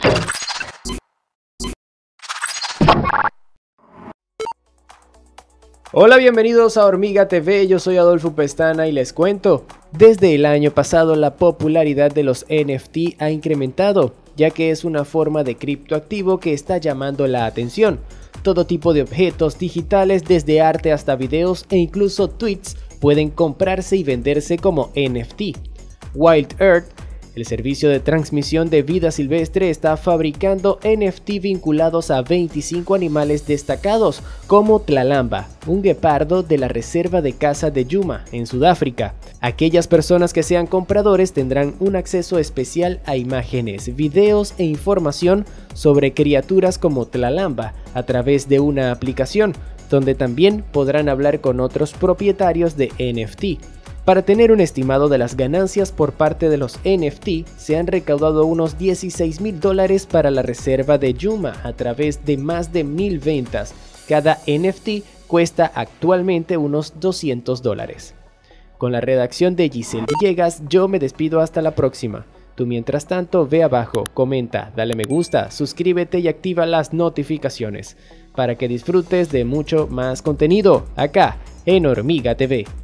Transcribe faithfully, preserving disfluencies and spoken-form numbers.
Hola, bienvenidos a Hormiga T V, yo soy Adolfo Pestana y les cuento. Desde el año pasado la popularidad de los N F T ha incrementado, ya que es una forma de criptoactivo que está llamando la atención. Todo tipo de objetos digitales, desde arte hasta videos e incluso tweets, pueden comprarse y venderse como N F T. Wild Earth, el servicio de transmisión de vida silvestre, está fabricando N F T vinculados a veinticinco animales destacados, como Tlalamba, un guepardo de la reserva de caza de Yuma, en Sudáfrica. Aquellas personas que sean compradores tendrán un acceso especial a imágenes, videos e información sobre criaturas como Tlalamba a través de una aplicación, donde también podrán hablar con otros propietarios de N F T. Para tener un estimado de las ganancias por parte de los N F T, se han recaudado unos dieciséis mil dólares para la reserva de Yuma a través de más de mil ventas. Cada N F T cuesta actualmente unos doscientos dólares. Con la redacción de Giselle Villegas, yo me despido hasta la próxima. Tú mientras tanto ve abajo, comenta, dale me gusta, suscríbete y activa las notificaciones para que disfrutes de mucho más contenido acá en Hormiga T V.